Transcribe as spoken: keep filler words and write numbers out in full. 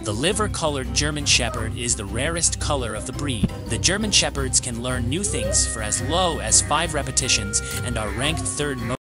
The liver-colored German Shepherd is the rarest color of the breed. The German Shepherds can learn new things for as low as five repetitions and are ranked third most